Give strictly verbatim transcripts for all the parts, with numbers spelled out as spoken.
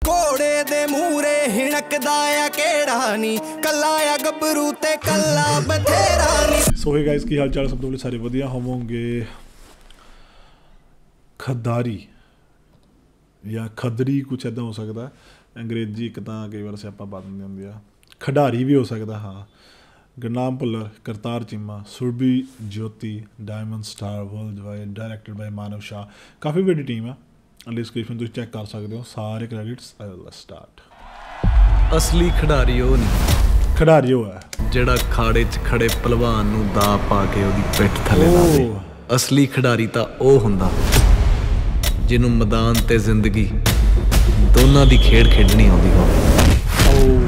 ਘੋੜੇ ਦੇ ਮੂਰੇ ਹਿਣਕਦਾ ਆ ਕਿਹੜਾ ਨੀ ਕੱਲਾ ਆ ਗੱਭਰੂ ਤੇ ਕੱਲਾ ਬਥੇਰਾ ਨੀ। ਸੋ हे गाइस ਕੀ ਹਾਲ ਚਾਲ? ਸਭ ਤੋਂ ਸਾਰੇ ਵਧੀਆ ਹੋਵੋਗੇ। ਖਦਾਰੀ ਜਾਂ ਖਦਰੀ ਕੁਛ ਇੱਦਾਂ ਹੋ ਸਕਦਾ। ਅੰਗਰੇਜ਼ੀ ਇੱਕ ਤਾਂ ਕਈ ਵਾਰ ਸਿਆਪਾ ਪਾ ਦਿੰਦੀ ਹੁੰਦੀ ਆ। ਖਿਡਾਰੀ ਵੀ ਹੋ ਸਕਦਾ। ਹਾਂ, Gurnam Bhullar, Kartar Cheema, Surbhi Jyoti, Diamond Star Worldwide, directed by Manav Shah. ਕਾਫੀ ਵੱਡੀ ਟੀਮ ਆ। ਡਿਸਕ੍ਰਿਪਸ਼ਨ ਤੁਸੀਂ ਚੈੱਕ ਕਰ ਸਕਦੇ ਹੋ ਸਾਰੇ ਕ੍ਰੈਡਿਟਸ। ਸਟਾਰਟ। ਅਸਲੀ ਖਿਡਾਰੀ ਉਹ ਨਹੀਂ, ਖਿਡਾਰੀ ਉਹ ਹੈ ਜਿਹੜਾ ਖਾੜੇ 'ਚ ਖੜੇ ਪਹਿਲਵਾਨ ਨੂੰ ਦਾ ਪਾ ਕੇ ਉਹਦੀ ਪਿੱਠ ਥੱਲੇ ਲਾ ਦੇ। ਅਸਲੀ ਖਿਡਾਰੀ ਤਾਂ ਉਹ ਹੁੰਦਾ ਜਿਹਨੂੰ ਮੈਦਾਨ ਤੇ ਜ਼ਿੰਦਗੀ ਦੋਨਾਂ ਦੀ ਖੇਡ ਖੇਡਣੀ ਆਉਂਦੀ ਹੋਵੇ।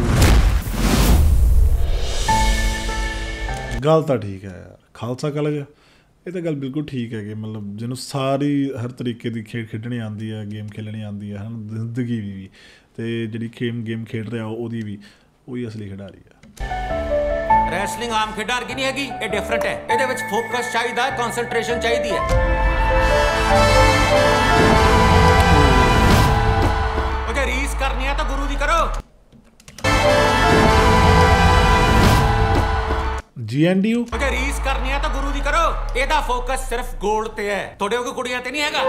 ਗੱਲ ਤਾਂ ਠੀਕ ਹੈ ਯਾਰ। ਖਾਲਸਾ ਕਾਲਜ ਇਹ ਤਾਂ ਗੱਲ ਬਿਲਕੁਲ ਠੀਕ ਹੈ ਕਿ ਮਤਲਬ ਜਿਹਨੂੰ ਸਾਰੀ ਹਰ ਤਰੀਕੇ ਦੀ ਖੇਡ ਖੇਡਣੀ ਆਉਂਦੀ ਹੈ, ਗੇਮ ਖੇਡਣੀ ਆਉਂਦੀ ਹੈ, ਹੈ ਨਾ, ਜ਼ਿੰਦਗੀ ਵੀ ਵੀ ਅਤੇ ਜਿਹੜੀ ਗੇਮ ਗੇਮ ਖੇਡ ਰਿਹਾ ਉਹਦੀ ਵੀ, ਉਹੀ ਅਸਲੀ ਖਿਡਾਰੀ ਆ। ਰੈਸਲਿੰਗ ਆਮ ਖੇਡਾਂ ਵਰਗੀ ਨਹੀਂ ਹੈਗੀ, ਇਹ ਡਿਫਰੈਂਟ ਹੈ। ਇਹਦੇ ਵਿੱਚ ਫੋਕਸ ਚਾਹੀਦਾ, ਕਨਸੈਂਟਰੇਸ਼ਨ ਚਾਹੀਦੀ ਹੈ। ਉਹ ਜੇ ਰੀਸ ਕਰਨੀ ਹੈ ਤਾਂ ਗੁਰੂ ਦੀ ਕਰੋ। ਜੀ ਐਨ ਡੀ ਯੂ ਉਹ ਜੇ ਰੀਸ ਕਰਨੀ ਹੈ ਤਾਂ ਗੁਰੂ ਦੀ ਕਰੋ। ਇਹਦਾ ਫੋਕਸ ਸਿਰਫ ਗੋਲ ਤੇ ਹੈ, ਤੁਹਾਡੇ ਵਰਗੇ ਕੁੜੀਆਂ ਤੇ ਨਹੀਂ ਹੈਗਾ।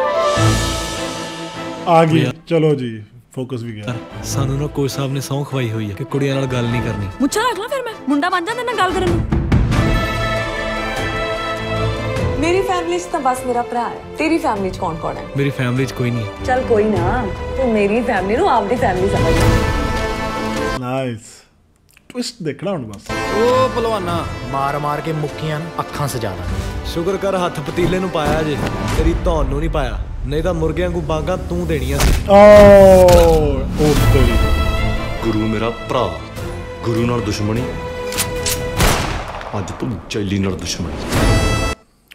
ਆ ਗਈ, ਚਲੋ ਜੀ, ਫੋਕਸ ਵੀ ਗਿਆ। ਸਾਨੂੰ ਨਾ ਕੋਚ ਸਾਹਿਬ ਨੇ ਸਹੁੰ ਖਵਾਈ ਹੋਈ ਹੈ ਕਿ ਕੁੜੀਆਂ ਨਾਲ ਗੱਲ ਨਹੀਂ ਕਰਨੀ। ਮੁੱਛਾਂ ਰੱਖ ਲਾ ਫਿਰ ਮੈਂ ਮੁੰਡਾ ਬਣ ਜਾਂਦਾ ਨਾ ਗੱਲ ਕਰਨ ਨੂੰ। ਮੇਰੀ ਫੈਮਿਲੀ 'ਚ ਤਾਂ ਬਸ ਮੇਰਾ ਭਰਾ ਹੈ। ਤੇਰੀ ਫੈਮਿਲੀ 'ਚ ਕੌਣ ਕੌਣ ਹੈ? ਮੇਰੀ ਫੈਮਿਲੀ 'ਚ ਕੋਈ ਨਹੀਂ। ਚੱਲ ਕੋਈ ਨਾ, ਤੂੰ ਮੇਰੀ ਫੈਮਿਲੀ ਨੂੰ ਆਪਦੀ ਫੈਮਿਲੀ ਸਮਝ। ਨਾਈਸ ਟਵਿਸਟ ਦੇਖਣਾ ਹੁਣ ਬਸ। ਉਹ ਭਲਵਾਨਾ ਮਾਰ ਮਾਰ ਕੇ ਮੁੱਕੀਆਂ ਅੱਖਾਂ ਸਜਾ ਦਾਂ। ਸ਼ੁਕਰ ਕਰ ਹੱਥ ਪਤੀਲੇ ਨੂੰ ਪਾਇਆ ਜੇ, ਤੇਰੀ ਧੌਣ ਨੂੰ ਨਹੀਂ ਪਾਇਆ, ਨਹੀਂ ਤਾਂ ਮੁਰਗਿਆਂ ਨੂੰ ਬਾਂਗਾਂ ਤੂੰ ਦੇਣੀਆਂ ਸੀ। ਓ ਉਹ ਤੇਰੀ ਗੁਰੂ ਮੇਰਾ ਭਰਾ, ਗੁਰੂ ਨਾਲ ਦੁਸ਼ਮਣੀ, ਅੱਜ ਤੂੰ ਚੈਲੀ ਨਾਲ ਦੁਸ਼ਮਣੀ।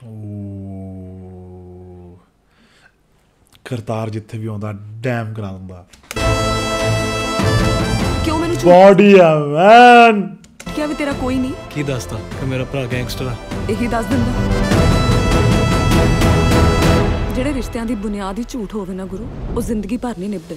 ਓ ਕਰਤਾਰ ਜਿੱਥੇ ਵੀ ਆਉਂਦਾ ਡੈਮ ਕਰਾ ਦਿੰਦਾ। ਕਿਉਂ ਮੈਨੂੰ ਬੋਡੀ ਆ ਮੈਨ। ਕਿਹਾ ਵੀ ਤੇਰਾ ਕੋਈ ਨਹੀਂ? ਕੀ ਦੱਸਦਾ ਕਿ ਮੇਰਾ ਭਰਾ ਗੈਂਗਸਟਰ ਆ? ਇਹੀ ਦੱਸ ਦਿੰਦਾ। ਜਿਹੜੇ ਰਿਸ਼ਤਿਆਂ ਦੀ ਬੁਨਿਆਦ ਹੀ ਝੂਠ ਹੋਵੇ ਨਾ ਗੁਰੂ, ਉਹ ਜ਼ਿੰਦਗੀ ਭਰ ਨਹੀਂ ਨਿਭਦੇ।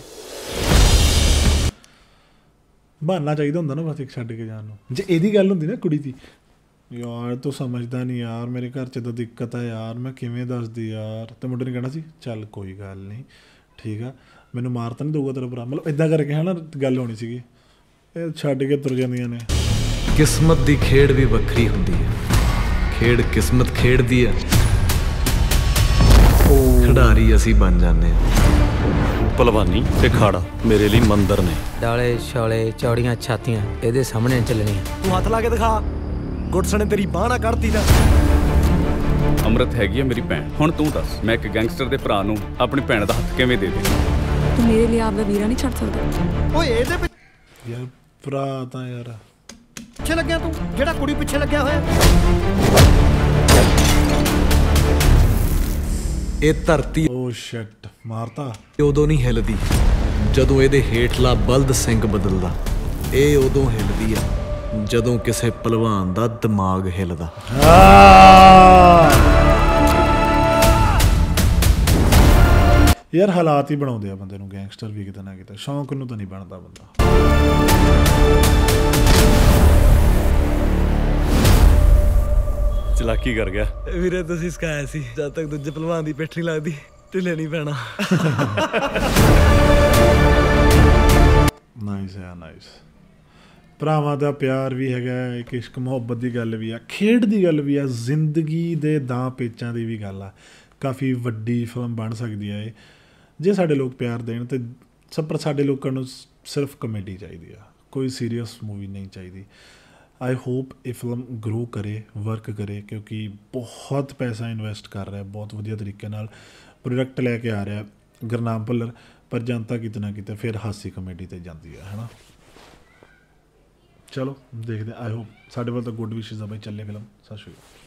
ਬਹਾਨਾ ਚਾਹੀਦਾ ਹੁੰਦਾ ਨਾ ਬਸ ਇੱਕ ਛੱਡ ਕੇ ਜਾਣ ਨੂੰ। ਜੇ ਇਹਦੀ ਗੱਲ ਹੁੰਦੀ ਨਾ ਕੁੜੀ ਦੀ, ਯਾਰ ਤੂੰ ਸਮਝਦਾ ਨਹੀਂ ਯਾਰ, ਮੇਰੇ ਘਰ 'ਚ ਤਾਂ ਦਿੱਕਤ ਹੈ ਯਾਰ, ਮੈਂ ਕਿਵੇਂ ਦੱਸਦੀ ਯਾਰ, ਤੇ ਮੁੰਡੇ ਨੇ ਕਹਿਣਾ ਸੀ ਚੱਲ ਕੋਈ ਗੱਲ ਨਹੀਂ, ਠੀਕ ਆ, ਮੈਨੂੰ ਮਾਰ ਤਾਂ ਨਹੀਂ ਦਊਗਾ ਤੇਰਾ ਭਰਾ, ਮਤਲਬ ਇੱਦਾਂ ਕਰਕੇ ਹੈ ਨਾ ਗੱਲ ਹੋਣੀ ਸੀਗੀ। ਇਹ ਛੱਡ ਕੇ ਤੁਰ ਜਾਂਦੀਆਂ ਨੇ। ਕਿਸਮਤ ਦੀ ਖੇਡ ਵੀ ਵੱਖਰੀ ਹੁੰਦੀ ਹੈ। ਖੇਡ ਕਿਸਮਤ ਖੇਡਦੀ ਹੈ, ਖਿਡਾਰੀ ਅਸੀਂ ਬਣ ਜਾਂਦੇ ਹਾਂ। ਭਲਵਾਨੀ ਤੇ ਖਾੜਾ ਮੇਰੇ ਲਈ ਮੰਦਰ ਨੇ। ਡਾਲੇ ਛਾਲੇ ਚੌੜੀਆਂ ਛਾਤੀਆਂ ਇਹਦੇ ਸਾਹਮਣੇ ਚੱਲਣੀਆਂ। ਤੂੰ ਹੱਥ ਲਾ ਕੇ ਦਿਖਾ, ਗੁੱਟਸਣੇ ਤੇਰੀ ਬਾਂਹ ਨਾ ਕੱਢਤੀ ਤਾਂ। ਅੰਮ੍ਰਿਤ ਹੈਗੀ ਹੈ ਮੇਰੀ ਭੈਣ। ਹੁਣ ਤੂੰ ਦੱਸ, ਮੈਂ ਇੱਕ ਗੈਂਗਸਟਰ ਦੇ ਭਰਾ ਨੂੰ ਆਪਣੀ ਭੈਣ ਦਾ ਹੱਥ ਕਿਵੇਂ ਦੇ ਦੇ? ਤੂੰ ਮੇਰੇ ਲਈ ਆਪਦਾ ਵੀਰਾ ਨਹੀਂ ਛੱਡ ਸਕਦਾ। ਓਏ ਇਹਦੇ ਯਾਰ ਭਰਾ ਤਾਂ ਯਾਰ ਪਿੱਛੇ ਲੱਗਿਆ ਤੂੰ, ਜਿਹੜਾ ਕੁੜੀ ਪਿੱਛੇ ਲੱਗਿਆ ਹੋਇਆ। ਇਹ ਧਰਤੀ ਓ ਸ਼ਿਟ ਮਾਰਤਾ। ਉਦੋਂ ਨਹੀਂ ਹਿੱਲਦੀ ਜਦੋਂ ਇਹਦੇ ਹੇਠਲਾ ਬਲਦ ਸਿੰਘ ਬਦਲਦਾ। ਇਹ ਉਦੋਂ ਹਿੱਲਦੀ ਆ ਜਦੋਂ ਕਿਸੇ ਪਹਿਲਵਾਨ ਦਾ ਦਿਮਾਗ ਹਿੱਲਦਾ। ਯਾਰ ਹਾਲਾਤ ਹੀ ਬਣਾਉਂਦੇ ਆ ਬੰਦੇ ਨੂੰ ਗੈਂਗਸਟਰ ਵੀ ਕਿਤੇ ਨਾ ਕਿਤੇ। ਸ਼ੌਂਕ ਨੂੰ ਤਾਂ ਨਹੀਂ ਬਣਦਾ ਬੰਦਾ। ਚਲਾਕੀ ਕਰ ਗਿਆ ਵੀਰੇ, ਤੁਸੀਂ ਸਿਖਾਇਆ ਸੀ ਜਦ ਤੱਕ ਦੂਜੇ ਪਹਿਲਵਾਨ ਦੀ ਪਿੱਠ ਨਹੀਂ ਲੱਗਦੀ ਢਿੱਲੇ ਨਹੀਂ ਪੈਣਾ। ਨਾਈਸ ਹੈ, ਨਾਈਸ। ਭਰਾਵਾਂ ਦਾ ਪਿਆਰ ਵੀ ਹੈਗਾ, ਇੱਕ ਇਸ਼ਕ ਮੁਹੱਬਤ ਦੀ ਗੱਲ ਵੀ ਆ, ਖੇਡ ਦੀ ਗੱਲ ਵੀ ਆ, ਜ਼ਿੰਦਗੀ ਦੇ ਦਾਂ ਪੇਚਾਂ ਦੀ ਵੀ ਗੱਲ ਆ। ਕਾਫੀ ਵੱਡੀ ਫਿਲਮ ਬਣ ਸਕਦੀ ਹੈ ਇਹ ਜੇ ਸਾਡੇ ਲੋਕ ਪਿਆਰ ਦੇਣ। ਅਤੇ ਸਭ ਪਰ ਸਾਡੇ ਲੋਕਾਂ ਨੂੰ ਸਿਰਫ ਕਮੇਡੀ ਚਾਹੀਦੀ ਆ, ਕੋਈ ਸੀਰੀਅਸ ਮੂਵੀ ਨਹੀਂ ਚਾਹੀਦੀ। ਆਈ ਹੋਪ ਇਹ ਫਿਲਮ ਗਰੋ ਕਰੇ, ਵਰਕ ਕਰੇ, ਕਿਉਂਕਿ ਬਹੁਤ ਪੈਸਾ ਇਨਵੈਸਟ ਕਰ ਰਿਹਾ, ਬਹੁਤ ਵਧੀਆ ਤਰੀਕੇ ਨਾਲ ਪ੍ਰੋਡਕਟ ਲੈ ਕੇ ਆ ਰਿਹਾ ਗੁਰਨਾਮ ਭੁੱਲਰ, ਪਰ ਜਨਤਾ ਕਿਤੇ ਨਾ ਕਿਤੇ ਫਿਰ ਹਾਸੀ ਕਮੇਡੀ 'ਤੇ ਜਾਂਦੀ ਹੈ, ਹੈ ਨਾ। ਚਲੋ ਦੇਖਦੇ। ਆਈ ਹੋਪ ਸਾਡੇ ਵੱਲ ਤਾਂ ਗੁੱਡ ਵਿਸ਼ੇਜ਼ ਆ ਬਾਈ। ਚੱਲੇ ਫਿਲਮ। ਸਤਿ ਸ਼੍ਰੀ ਅਕਾਲ।